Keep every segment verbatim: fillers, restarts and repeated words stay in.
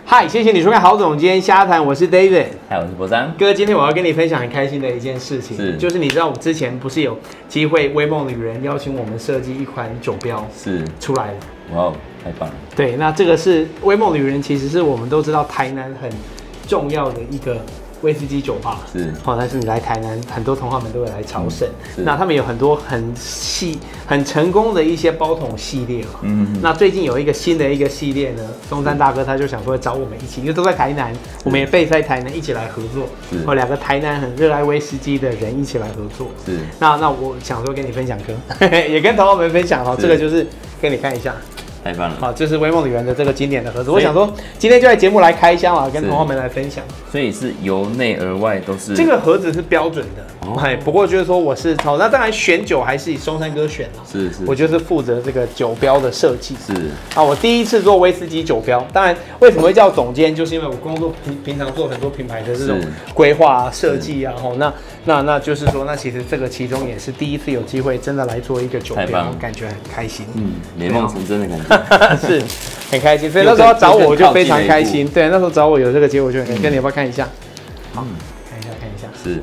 嗨，谢谢你收看郝总监瞎谈，我是 David。 嗨，我是博章。 哥，今天我要跟你分享很开心的一件事情，是就是你知道我之前不是有机会微梦旅人邀请我们设计一款酒标是出来了。 哇哦，太棒了！对， 那这个是微梦旅人，其实是我们都知道台南很重要的一个威士忌酒吧是，好、哦，但是你来台南，很多同好们都会来朝圣、嗯。那他们有很多很细、很成功的一些包桶系列了。嗯, 嗯那最近有一个新的一个系列呢，松山大哥他就想说找我们一起，因为都在台南，我们也备在台南一起来合作。是，哦，两个台南很热爱威士忌的人一起来合作。是，那那我想说跟你分享哥，也跟同好们分享哈，这个就是跟你看一下。 太棒了！好， 这是微梦旅人的这个经典的盒子。我想说，今天就在节目来开箱啊，跟同学们来分享。 所以是由内而外都是。 这个盒子是标准的，哦、不过就是说我是好，那当然选酒还是以松山哥选啊。是是。我就是负责这个酒标的设计。是。啊，我第一次做威士忌酒标，当然为什么会叫总监，就是因为我工作平平常做很多品牌的这种规划啊、设计啊，吼，那那那就是说，那其实这个其中也是第一次有机会真的来做一个酒标，感觉很开心。嗯， 美梦成真的感觉。 是很开心，所以那时候找我我就非常开心。对，那时候找我有这个结果就很开心。跟你要不要看一下？好，看一下，看一下。是，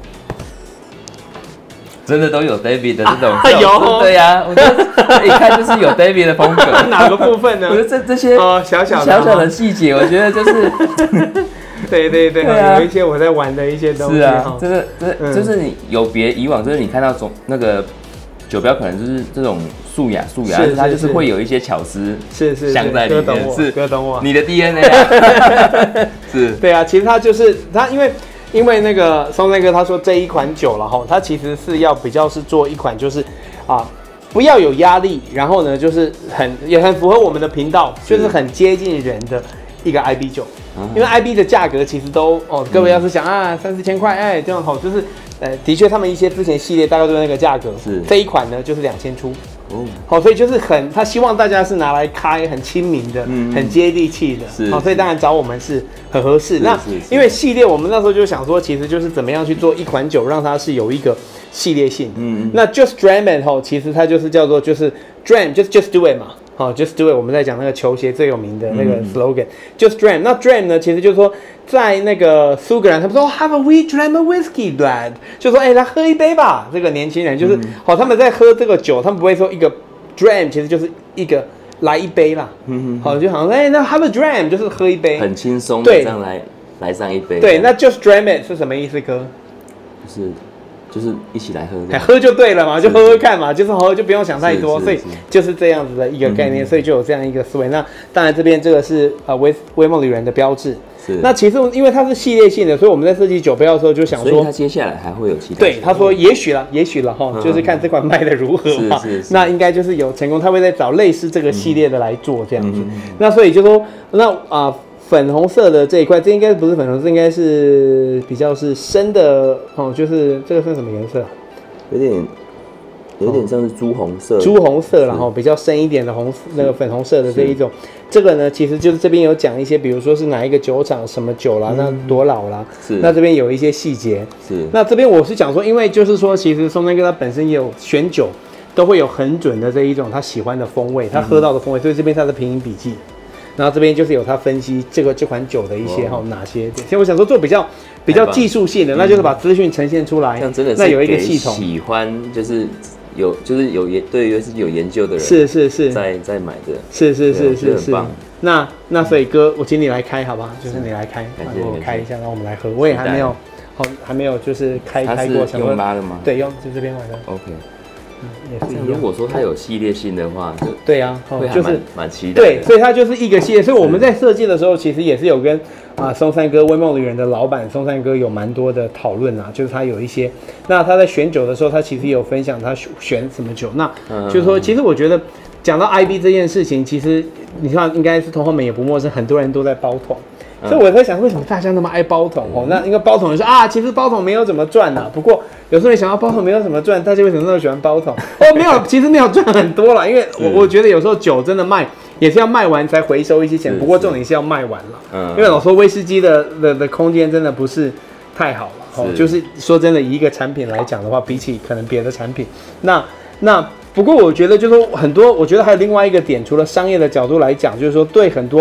真的都有 David 的这种。 啊、有。 对呀、啊，我觉得一看就是有 David 的风格。 哪个部分呢？ 我觉得这这些哦小小小小的细节，我觉得就是。 对对对，啊、有一些我在玩的一些东西。 是啊，真的，这、嗯、就是你有别以往，就是你看到总那个。酒标可能就是这种素雅素雅，但是它就是会有一些巧思是是镶在里面，是哥懂我， 你的 D N A 啊，是， 对啊，其实它就是它，因为因为那个松山哥他说这一款酒了哈，它其实是要比较是做一款就是啊不要有压力，然后呢就是很也很符合我们的频道，就是很接近人的一个 I B 酒，因为 I B 的价格其实都哦，各位要是想啊三四千块，哎这样好就是。呃，的确，他们一些之前系列大概都是那个价格，是这一款呢就是两千出，哦，好，所以就是很，他希望大家是拿来开很亲民的，嗯，很接地气的，是，好，所以当然找我们是很合适。那因为系列，我们那时候就想说，其实就是怎么样去做一款酒，让它是有一个系列性，嗯，那 Just Dram It 吼，其实它就是叫做就是 Dram Just Just Do It 嘛。好 ，Just Do It， 我们在讲那个球鞋最有名的那个 slogan，、嗯、Just Dram。那 Dram 呢，其实就是说，在那个苏格兰，他们说 Have a we dram a whiskey, lad， 就说哎，来喝一杯吧。这个年轻人就是，好、嗯，他们在喝这个酒，他们不会说一个 Dram， 其实就是一个来一杯啦。嗯好，就好像哎，那 Have a Dram 就是喝一杯， 很轻松的这样来来上一杯。 对，那 Just Dram It 是什么意思，哥？ 就是。就是一起来喝， 喝就对了嘛，就喝喝看嘛，就是喝就不用想太多，所以就是这样子的一个概念，嗯、所以就有这样一个思维。那当然这边这个是呃微微梦旅人的标志。是。那其实因为它是系列性的，所以我们在设计酒标的时候就想说， 所以它接下来还会有其他。 对，他说也许了，也许了哈，嗯、就是看这款卖的如何嘛。是是是。那应该就是有成功，他会再找类似这个系列的来做这样子。嗯、那所以就说那啊。呃粉红色的这一块，这应该不是粉红色，应该是比较是深的哦，就是这个是什么颜色？ 有点，有点像是朱红色。 朱红色，然后比较深一点的红，那个粉红色的这一种，这个呢，其实就是这边有讲一些，比如说是哪一个酒厂什么酒啦，嗯、那多老啦，是。那这边有一些细节，是。那这边我是讲说，因为就是说，其实松山哥他本身也有选酒，都会有很准的这一种他喜欢的风味，他喝到的风味，所以这边他的品饮笔记。然后这边就是有他分析这个这款酒的一些哈、哦、哪些，所以我想说做比较比较技术性的，那就是把资讯呈现出来， 像真的是那有一个系统，喜欢就是有就是有研对威士忌有研究的人， 是是是， 在在买的， 是是是是是，那那所以哥，我请你来开好吧，就是你来开， 感谢我开一下，然后我们来喝，我也还没有好还没有就是开开过， 想用拉的吗？ 对，用就这边买的 ，OK。也是一样。如果说它有系列性的话，就对啊， 会还蛮蛮期待的。 对，所以它就是一个系列。所以我们在设计的时候，其实也是有跟啊松山哥微梦旅人的老板松山哥有蛮多的讨论啊，就是他有一些，那他在选酒的时候，他其实也有分享他选什么酒。那就是说，其实我觉得讲到 I B 这件事情，其实你看应该是同行们也不陌生，很多人都在包桶。所以我在想，为什么大家那么爱包桶哦？那因为包桶人说啊，其实包桶没有怎么赚呐、啊。不过有时候你想要包桶没有怎么赚，大家为什么那么喜欢包桶？哦，没有，其实没有赚很多啦。因为我我觉得有时候酒真的卖也是要卖完才回收一些钱，不过重点是要卖完了。嗯，因为老说威士忌的的的空间真的不是太好了。哦，就是说真的，以一个产品来讲的话，比起可能别的产品，那那不过我觉得就是说很多，我觉得还有另外一个点，除了商业的角度来讲，就是说对很多。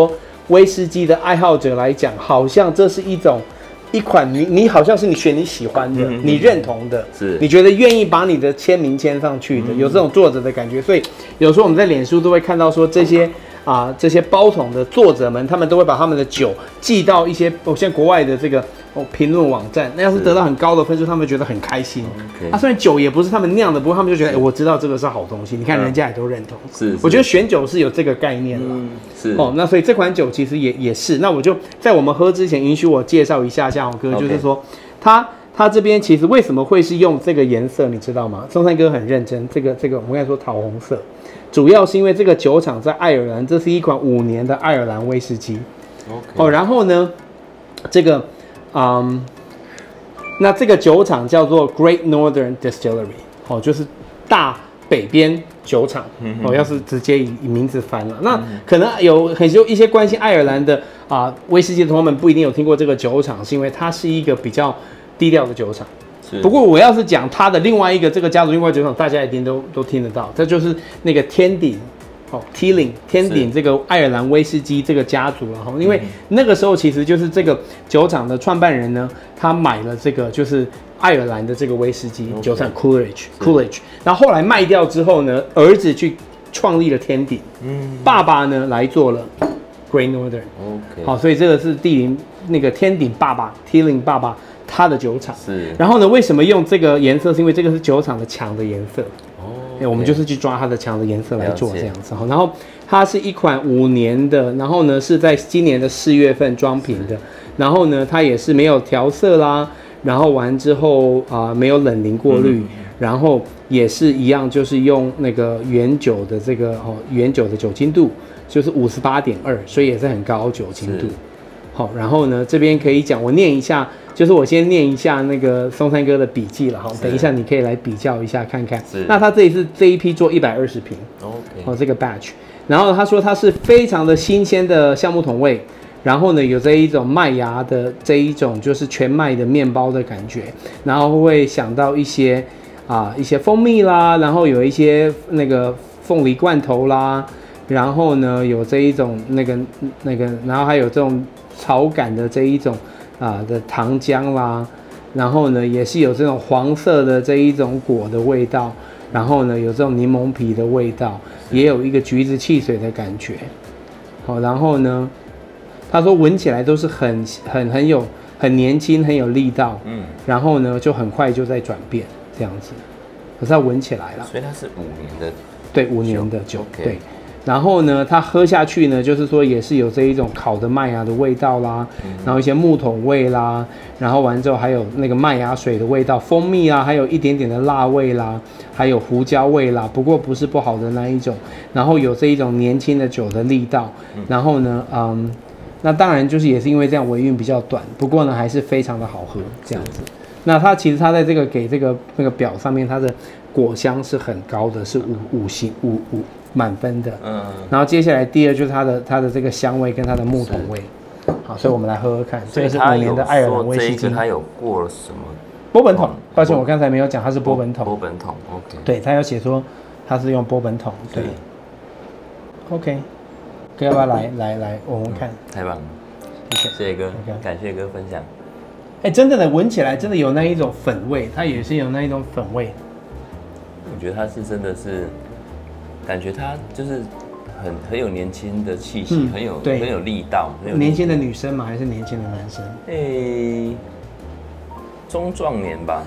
威士忌的爱好者来讲，好像这是一种一款你你好像是你选你喜欢的，嗯、你认同的， 是你觉得愿意把你的签名签上去的，嗯、有这种作者的感觉。所以有时候我们在脸书都会看到说这些。啊，这些包桶的作者们，他们都会把他们的酒寄到一些哦，像国外的这个哦评论网站，那要是得到很高的分数，他们觉得很开心。 Okay. 啊，虽然酒也不是他们酿的，不过他们就觉得，哎、欸，我知道这个是好东西。你看人家也都认同。 是， 我觉得选酒是有这个概念的。 嗯，是。 哦，那所以这款酒其实也也是。那我就在我们喝之前，允许我介绍一下下，哥， okay. 就是说，他他这边其实为什么会是用这个颜色，你知道吗？松山哥很认真，这个这个我们刚才说桃红色。主要是因为这个酒厂在爱尔兰，这是一款五年的爱尔兰威士忌。Okay. 哦，然后呢，这个，嗯，那这个酒厂叫做 Great Northern Distillery， 哦，就是大北边酒厂。哦，要是直接以以名字翻了，那可能有很多一些关心爱尔兰的啊、呃、威士忌的同学们不一定有听过这个酒厂，是因为它是一个比较低调的酒厂。不过我要是讲它的另外一个这个家族另外酒厂，大家一定都都听得到，这就是那个天鼎，哦 ，Teeling 天鼎这个爱尔兰威士忌这个家族了哈。因为那个时候其实就是这个酒厂的创办人呢，他买了这个就是爱尔兰的这个威士忌酒厂 Coolidge Coolidge， 然后后来卖掉之后呢，儿子去创立了天鼎，嗯，爸爸呢来做了 Great Northern，OK， 好，所以这个是帝林那个天鼎爸爸 Teeling 爸爸。它的酒厂是，然后呢，为什么用这个颜色？是因为这个是酒厂的墙的颜色。哦，欸、我们就是去抓它的墙的颜色来做这样子。然后它是一款五年的，然后呢是在今年的四月份装瓶的，然后呢它也是没有调色啦，然后完之后啊、呃、没有冷凝过滤，嗯、然后也是一样，就是用那个原酒的这个哦原酒的酒精度就是五十八点二，所以也是很高酒精度。好，然后呢这边可以讲，我念一下。就是我先念一下那个松山哥的笔记了哈，等一下你可以来比较一下看看。那他这一次这一批做一百二十瓶 ，OK， 哦这个 batch， 然后他说它是非常的新鲜的橡木桶味，然后呢有这一种麦芽的这一种就是全麦的面包的感觉，然后会想到一些啊一些蜂蜜啦，然后有一些那个凤梨罐头啦，然后呢有这一种那个那个，然后还有这种草感的这一种。啊的糖浆啦，然后呢也是有这种黄色的这一种果的味道，然后呢有这种柠檬皮的味道，也有一个橘子汽水的感觉。好，然后呢，他说闻起来都是很很很有很年轻，很有力道，嗯，然后呢就很快就在转变这样子。可是它闻起来了， 所以它是五年的， 对，五年的酒， okay. 对。然后呢，它喝下去呢，就是说也是有这一种烤的麦芽的味道啦，嗯、然后一些木桶味啦，然后完之后还有那个麦芽水的味道、蜂蜜啊，还有一点点的辣味啦，还有胡椒味啦，不过不是不好的那一种。然后有这一种年轻的酒的力道，嗯、然后呢，嗯，那当然就是也是因为这样尾韵比较短，不过呢还是非常的好喝这样子。那它其实它在这个给这个那个表上面，它的果香是很高的，是五五星五五。满分的，嗯，然后接下来第二就是它的它的这个香味跟它的木桶味，好，所以我们来喝喝看。这个是五年的爱尔兰威士忌， 它有过了什么？ 波本桶，抱歉，我刚才没有讲，它是波本桶。 波本桶 ，OK。 对，它有写说它是用波本桶，对。OK， 哥要不要来来来闻闻看？ 太棒了，谢谢哥，感谢哥分享。 哎，真的呢，闻起来真的有那一种粉味，它也是有那一种粉味。 我觉得它是真的是。感觉它就是很很有年轻的气息，嗯、很有很有力道，很有年轻的女生吗？还是年轻的男生？ 诶、欸，中壮年吧。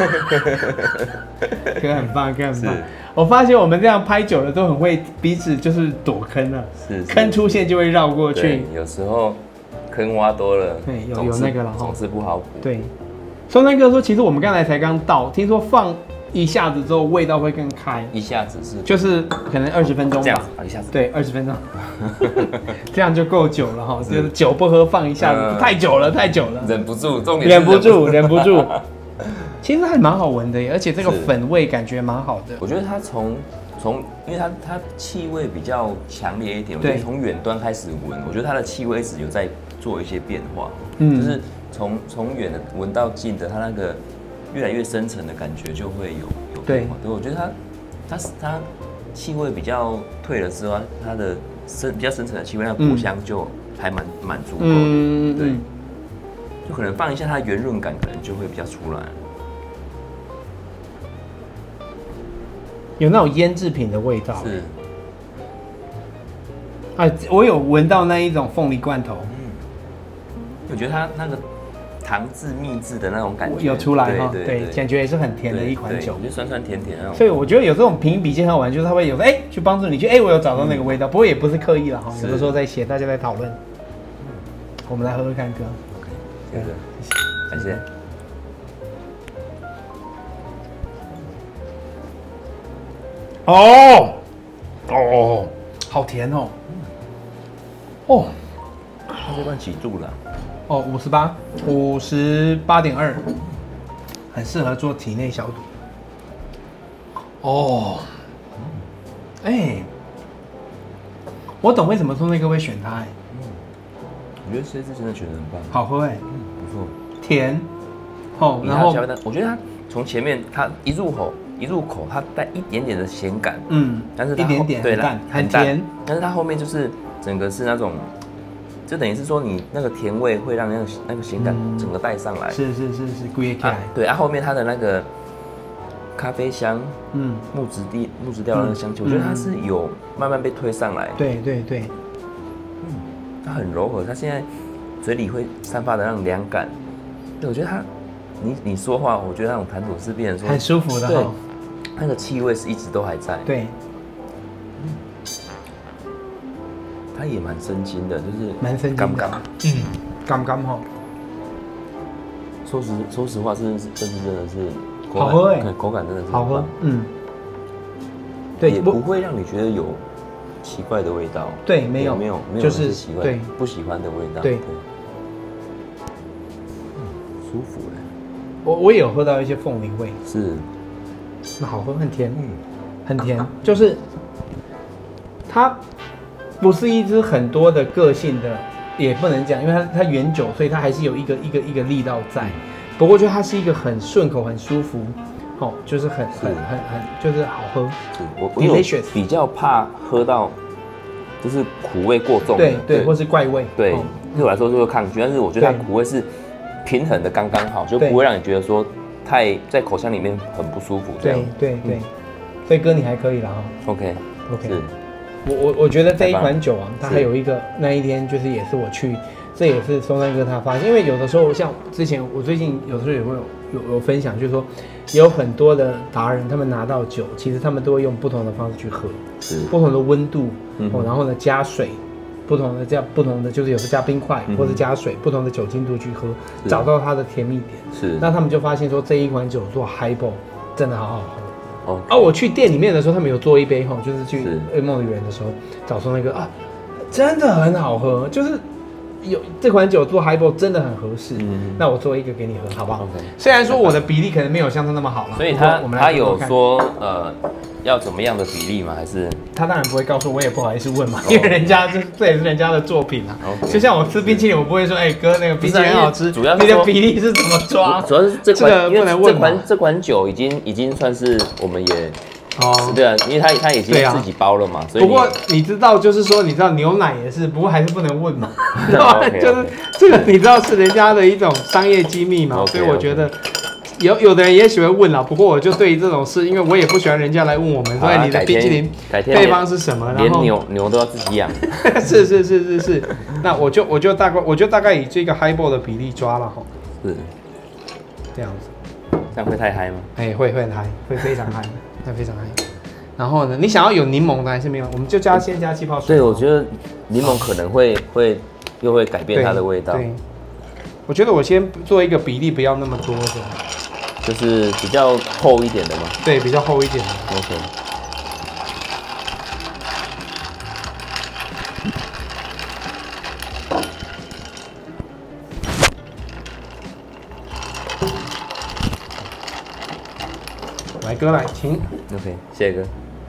哥很棒，哥很棒。我发现我们这样拍久了都很会彼此就是躲坑了，是, 是坑出现就会绕过去。 有时候坑挖多了， 对，有有那个了， 总是不好补。 对，松山哥说，其实我们刚才才刚到，听说放。一下子之后味道会更开， 一下子是就是可能二十分钟吧， 这样子啊，一下子对，二十分钟，这样就够久了哈。就是酒不喝放一下子，太久了，太久了， 忍不住，重点忍不住，忍不住。其实还蛮好闻的耶，而且这个粉味感觉蛮好的。 我觉得它从从，因为它它气味比较强烈一点，我觉得从远端开始闻，我觉得它的气味一直有在做一些变化，嗯，就是从从远的闻到近的，它那个。越来越深层的感觉就会有有变化，对，我觉得它它它气味比较退了之后，它的深比较深层的气味，那果香就还蛮蛮足够的， 嗯， 对，就可能放一下它的圆润感，可能就会比较出来。 有那种腌制品的味道。 是。 啊，我有闻到那一种凤梨罐头。 嗯，我觉得它那个糖渍蜜制的那种感觉有出来哈， 对， 对，感觉也是很甜的一款酒， 就酸酸甜甜那种。 所以我觉得有这种评比件很好玩，就是它会有哎、欸、去帮助你去哎、欸、我有找到那个味道，不过也不是刻意了哈，有的时候在写大家在讨论。我们来喝喝看哥。 OK， 谢谢，感谢。 哦哦，好甜哦。哦， 它这罐几度了？ 哦，五十八，五十八点二，很适合做体内消毒。哦，哎、欸，我懂为什么说那个会选它哎、欸。 嗯，我觉得这支真的选得很棒， 好喝哎、欸， 嗯，不错， 甜，哦，然后我觉得它从前面它一入口一入口它带一点点的咸感， 嗯， 但是一点点对淡，很甜， 但是它后面就是整个是那种。就等于是说，你那个甜味会让那个那个咸感整个带上来。 是是是是，归起来。 对啊，后面它的那个咖啡香， 嗯， 木质地木质调的那个香气，我觉得它是有慢慢被推上来。 对对对， 嗯，它很柔和，它现在嘴里会散发的那种凉感。对，我觉得它，你你说话，我觉得那种谈吐是变成说很舒服的哈。 对，那个气味是一直都还在。 对。 它也蛮生津的，就是蛮生津干干， 嗯，干干哈。 说实说实话，这是这是真的是好喝哎， 口感真的是好喝，嗯，对， 也不会让你觉得有奇怪的味道， 对，没有没有没有就是奇怪对不喜欢的味道， 对， 嗯，舒服嘞。 我我也有喝到一些凤梨味， 是， 那好喝，很甜， 嗯， 很甜，就是它。不是一支很多的个性的，也不能讲，因为它它原酒，所以它还是有一个一个一个力道在。不过，就它是一个很顺口、很舒服，哦，就是很很很很就是好喝。 是我我有比较怕喝到就是苦味过重， 对对，或是怪味。 对，对我来说是会抗拒，但是我觉得它苦味是平衡的刚刚好，就不会让你觉得说太在口腔里面很不舒服。这样对对对，所以哥你还可以啦哈。 OK OK。我我我觉得这一款酒啊，它还有一个那一天就是也是我去，这也是松山哥他发现，因为有的时候像之前我最近有的时候也会有有有分享，就是说有很多的达人他们拿到酒，其实他们都会用不同的方式去喝， 是不同的温度， 嗯、 哦，然后呢加水，不同的这样不同的就是有时加冰块、嗯、或者加水，不同的酒精度去喝，找到它的甜蜜点。 是， 那他们就发现说这一款酒做 highball 真的好好喝。 Okay. 啊，我去店里面的时候，他们有做一杯哈，就是去噩梦的园的时候，找说那个啊，真的很好喝，就是有这款酒做 highball 真的很合适。嗯，那我做一个给你喝，好不好？ Okay. 虽然说我的比例可能没有像他那么好了， 所以他他有说呃要怎么样的比例吗？还是他当然不会告诉我，也不好意思问嘛，因为人家这这也是人家的作品啊。 Okay. 就像我吃冰淇淋，我不会说，哎、欸、哥那个冰淇淋很好吃， 主要你的比例是怎么抓？ 主要是这款， 这个不能问嘛。 这款这款酒已经已经算是我们也。 哦， 对啊，因为他他已经自己包了嘛，所以不过你知道，就是说，你知道牛奶也是，不过还是不能问嘛，对吧？ okay, okay. 就是这个，你知道是人家的一种商业机密嘛， okay, 所以我觉得有有的人也喜欢问啦。不过我就对于这种事，因为我也不喜欢人家来问我们，所以你的冰淇淋配方是什么， 连牛牛都要自己养。 是是是是是，那我就我就大概我就大概以这个 highball 的比例抓了哈， 是这样子， 这样会太嗨吗？ 哎、欸，会会很嗨，会非常嗨，会非常嗨。然后呢？你想要有柠檬的还是没有？我们就加先加气泡水。 对，我觉得柠檬可能会会又会改变它的味道。 对，我觉得我先做一个比例，不要那么多的， 就是比较厚一点的嘛。 对，比较厚一点的。 OK。 来，哥来，请。 OK， 谢谢哥。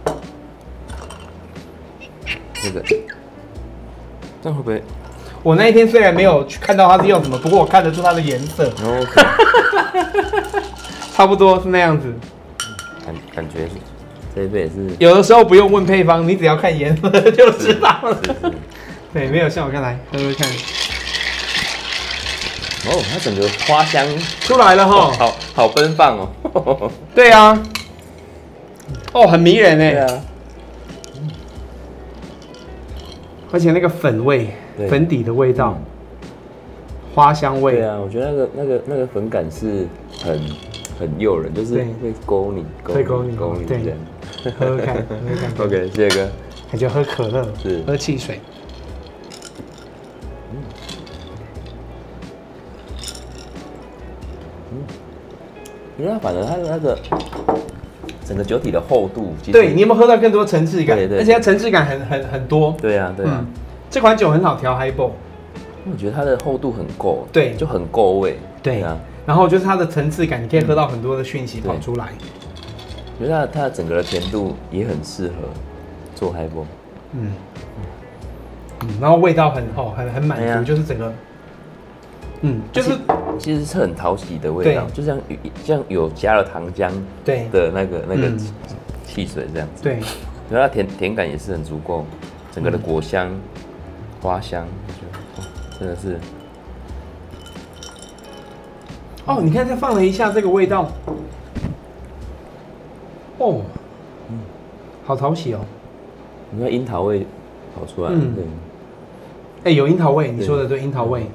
这个，这样会不会？ 我那一天虽然没有去看到它是用什么，不过我看得出它的颜色。 OK。 差不多是那样子。 感感觉是，这一杯也是。 有的时候不用问配方，你只要看颜色就知道了。 是是。 对，没有像我刚才喝喝看。 哦，它整个花香出来了哈， 好好奔放哦。 对啊，哦，很迷人哎。 对啊， 而且那个粉味，粉底的味道，花香味。 对啊，我觉得那个那个那个粉感是很很诱人，就是会勾你， 会勾你， 勾你这样。 喝喝看，喝喝看。 OK， 谢谢哥。 感觉喝可乐， 是喝汽水。 嗯嗯，因为它反而它的那个整个酒体的厚度， 对，你有没有喝到更多层次感？ 对对， 而且它层次感很很很多。 对啊，对啊。 嗯，这款酒很好调 highball， 我觉得它的厚度很够， 对， 就很够味。 对啊，然后就是它的层次感，你可以喝到很多的讯息跑出来。 我觉得它它整个的甜度也很适合做 highball。 嗯。嗯，然后味道很哦，很很满足，哎、就是整个，嗯，就是其实是很讨喜的味道，就像像有加了糖浆对的那个那个汽水这样子，对，然后它甜甜感也是很足够，整个的果香、嗯、花香，我觉得哦，真的是， 哦，你看它放了一下这个味道，哦，嗯，好讨喜哦， 你看樱桃味跑出来，嗯，对。 哎、欸，有樱桃味，你说的对，樱桃味，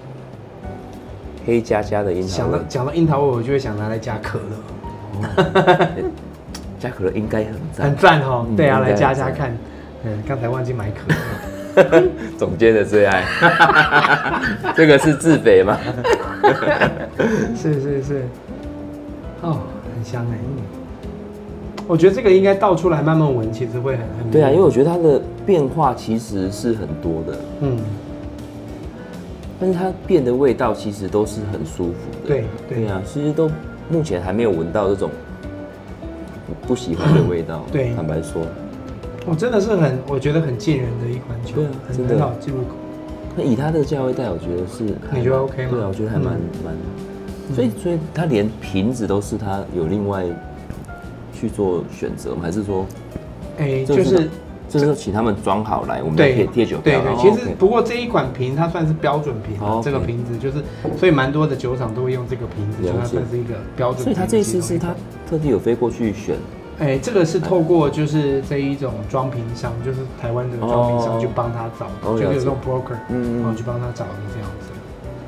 黑加加的樱桃味。 想到讲到樱桃味，我就会想拿来加可乐。 哦、加可乐应该很赞， 很赞哦。嗯、对啊，来加加看。嗯，刚才忘记买可乐。总监的最爱，这个是自肥吗？ 是是是。哦，很香哎。我觉得这个应该倒出来慢慢闻，其实会很很。 对啊，因为我觉得它的变化其实是很多的，嗯，但是它变的味道其实都是很舒服的。 对对, 对啊，其实都目前还没有闻到这种不喜欢的味道。对，坦白说， 哦，真的是很，我觉得很近人的一款酒，对啊，真的很好进入口。 那以它的价位带，我觉得是， 你觉得 OK 吗？ 对啊，我觉得还蛮蛮、嗯，所以所以它连瓶子都是它有另外去做选择吗？还是说， 哎、欸，就是就是请他们装好来，我们再贴贴酒标。 对对，其实不过这一款瓶它算是标准瓶，哦、这个瓶子就是，所以蛮多的酒厂都会用这个瓶子，它算是一个标准。 所以它这一次是它特地有飞过去选。 哎、欸，这个是透过就是这一种装瓶商，就是台湾的装瓶商去帮他找，哦、就有这种 broker， 嗯，然后去帮他找的这样子。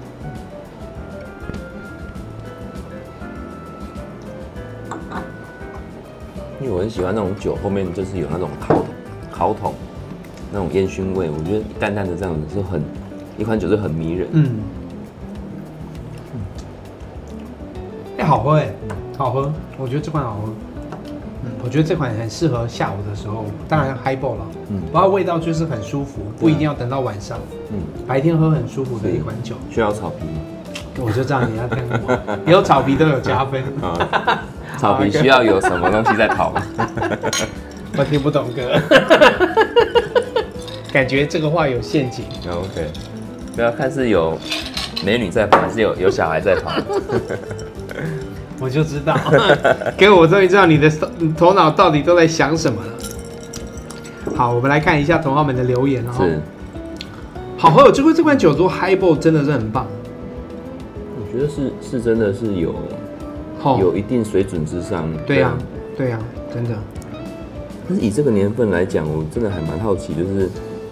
因为我很喜欢那种酒后面就是有那种烤桶、烤桶那种烟熏味，我觉得淡淡的这样子是很一款酒是很迷人。嗯， 哎、欸，好喝哎、欸，好喝，我觉得这款好喝。嗯，我觉得这款很适合下午的时候，当然 highball 了，嗯，然后味道就是很舒服，不一定要等到晚上，嗯，白天喝很舒服的一款酒。 需要草皮吗？ 我就知道你要跟我，有草皮都有加分。 草皮需要有什么东西在跑？ 我听不懂歌，感觉这个话有陷阱。 OK， 不要看是有美女在跑，还是有有小孩在跑。 我就知道，给我终于知道你的头脑到底都在想什么了。好，我们来看一下同好们的留言哦。是，好喝，这款这款酒做 highball 真的是很棒。 我觉得是是真的是有。有一定水准之上， 对呀、啊，对呀、啊，真的。 但是以这个年份来讲，我真的还蛮好奇，就是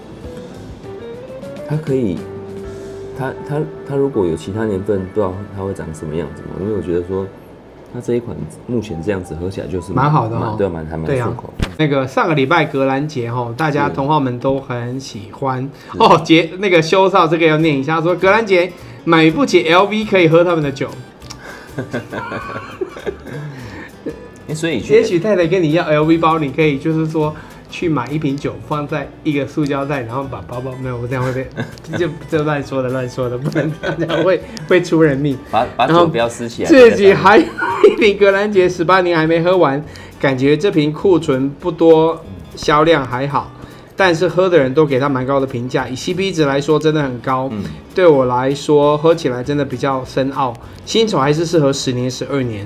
它可以，它它它如果有其他年份，不知道它会长什么样子嘛？因为我觉得说，它这一款目前这样子喝起来就是蛮好的哦， 对，蛮还蛮顺口。 那个上个礼拜格兰杰哈，大家同好们都很喜欢哦。杰那个修少这个要念一下，说格兰杰买不起 L V 可以喝他们的酒。 所以也许太太跟你要 L V 包，你可以就是说去买一瓶酒放在一个塑胶袋，然后把包包没有，我这样会被就就乱说的乱说的，不能这样会会出人命。 把把酒不要撕起来。 自己还有一瓶格兰杰十八年还没喝完，感觉这瓶库存不多，销量还好。但是喝的人都给它蛮高的评价，以 C P 值来说真的很高。嗯、对我来说，喝起来真的比较深奥。新手还是适合十年、十二年。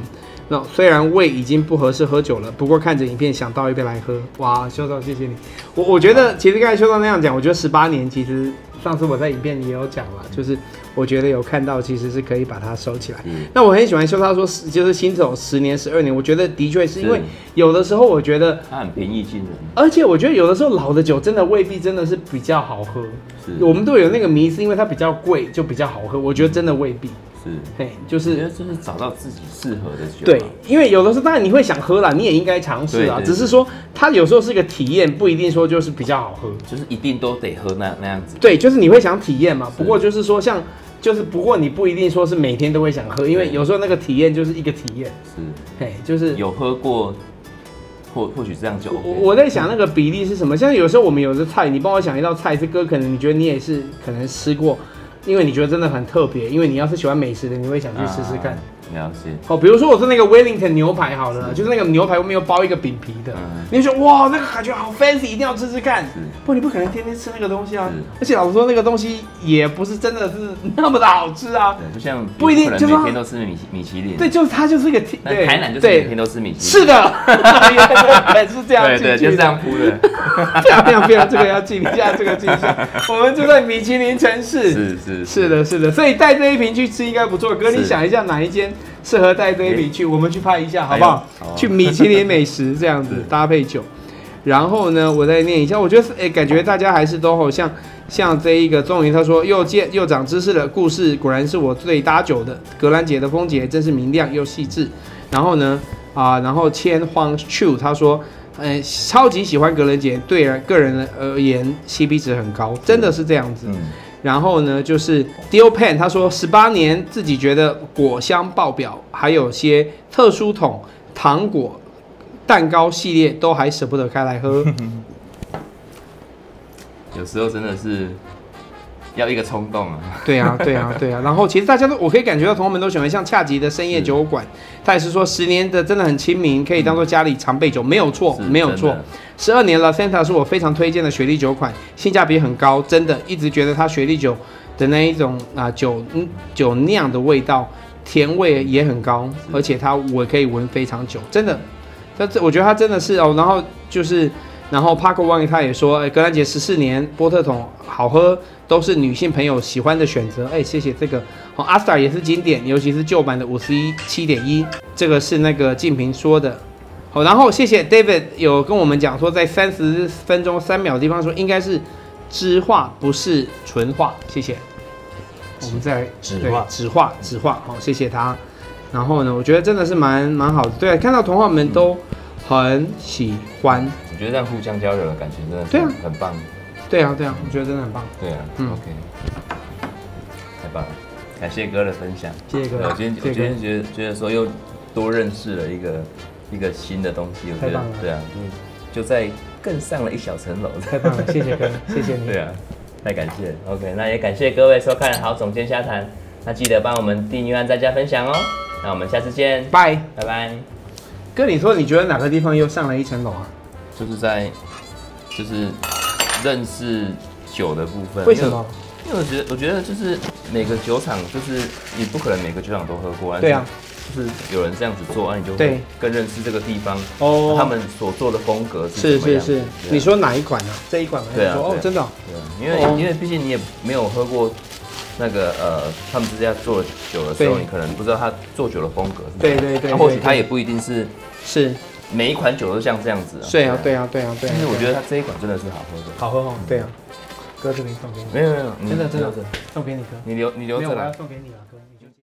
那虽然胃已经不合适喝酒了，不过看着影片想倒一杯来喝。哇，修道谢谢你。我我觉得其实刚才修道那样讲，我觉得十八年其实上次我在影片里也有讲了，就是我觉得有看到其实是可以把它收起来。嗯、那我很喜欢修道说就是新手十年十二年，我觉得的确是因为有的时候我觉得它很平易近人， 而且我觉得有的时候老的酒真的未必真的是比较好喝。我们都有那个迷思，因为它比较贵就比较好喝，我觉得真的未必。是，嘿，就是就是找到自己适合的酒。 对，因为有的时候当然你会想喝啦，你也应该尝试啊。只是说它有时候是个体验，不一定说就是比较好喝， 就是一定都得喝那那样子。 对，就是你会想体验嘛。不过就是说像，就是不过你不一定说是每天都会想喝，因为有时候那个体验就是一个体验。是，嘿，就是有喝过。或或许这样就 OK。 我我在想那个比例是什么？像有时候我们有的菜，你帮我想一道菜，这歌可能你觉得你也是可能吃过，因为你觉得真的很特别，因为你要是喜欢美食的，你会想去试试看。 了解。 哦，比如说我是那个 Wellington 牛排好了，就是那个牛排外面又包一个饼皮的，嗯、你就说哇，那个感觉好 fancy， 一定要吃吃看。不，你不可能天天吃那个东西啊。而且老实说，那个东西也不是真的是那么的好吃啊。 对，不像不一定就是每天都吃米米其林。 对，就是它就是一个。 对，台南就是每天都吃米其林。 是的，原来是这样进去的。 对对，就是这样铺的。 非常非常非常，这个要记一下，这个记一下。我们就在米其林城市。 是是是的，是的，所以带这一瓶去吃应该不错。哥，你想一下哪一间？适合带这一瓶去，我们去拍一下，好不好？哎、去米其林美食这样子搭配酒，然后呢，我再念一下，我觉得哎、欸，感觉大家还是都好像像这一个钟云他说又见又长知识了，故事果然是我最搭酒的。格兰姐的风节真是明亮又细致。然后呢啊、呃，然后千荒 Chu 他说，呃，超级喜欢格兰姐，对个人而言 C P 值很高，真的是这样子。嗯然后呢，就是 Dio Pan 他说十八年自己觉得果香爆表，还有些特殊桶糖果、蛋糕系列都还舍不得开来喝。 有时候真的是要一个冲动啊！ 对啊，对啊，对啊。然后其实大家都，我可以感觉到同学们都喜欢像恰吉的深夜酒馆，他也是说十年的真的很亲民，可以当做家里常备酒，没有错，没有错。十二年了 ，Santa 是我非常推荐的雪莉酒款，性价比很高，真的一直觉得它雪莉酒的那一种啊酒酒酿的味道，甜味也很高，而且它我可以闻非常久，真的。它这我觉得它真的是哦，然后就是。然后 Paco Wang 他也说，哎，格兰姐十四年波特桶好喝，都是女性朋友喜欢的选择。哎，谢谢这个。好、哦、，Astar 也是经典，尤其是旧版的五十一 七点一，这个是那个静平说的。好、哦，然后谢谢 David 有跟我们讲说，在三十分钟三秒的地方说应该是酯化，不是纯化。谢谢。我们再来酯化， 酯化，酯化。好、哦，谢谢他。然后呢，我觉得真的是蛮蛮好的。对，看到同好们都很喜欢。 我觉得这样互相交流的感觉真的是很、啊、很棒。 对啊，对啊，我觉得真的很棒。 对啊，嗯 ，OK， 太棒了，感谢哥的分享。 谢谢哥。 我今天我今天觉得觉得说又多认识了一个一个新的东西，我觉得对啊，就就在更上了一小层楼。 太棒了，谢谢哥，谢谢你。 对啊，太感谢了。OK， 那也感谢各位收看好总监瞎谈，那记得帮我们订阅、按赞、加分享哦。那我们下次见， 拜拜拜。 哥，你说你觉得哪个地方又上了一层楼啊？ 就是在，就是认识酒的部分。 为什么？ 因为我觉得，我觉得就是每个酒厂，就是你不可能每个酒厂都喝过。 对啊。 就是有人这样子做，啊，你就会更认识这个地方。 哦。 他们所做的风格是什么样子？ 是是是。你说哪一款呢？这一款吗？ 对啊。 哦，真的。 对啊，因为因为毕竟你也没有喝过那个呃，他们之家做酒的时候，你可能不知道他做酒的风格是什么。 对对对。 或许他也不一定是是。 每一款酒都像这样子啊。 对啊，对啊，对啊，对啊。 但是我觉得它这一款真的是好喝的。 好喝哦。对啊。哥，这里送给你。 没有没有， 真的真的送给你哥。 你留你留着来。 没有，我要送给你了，哥。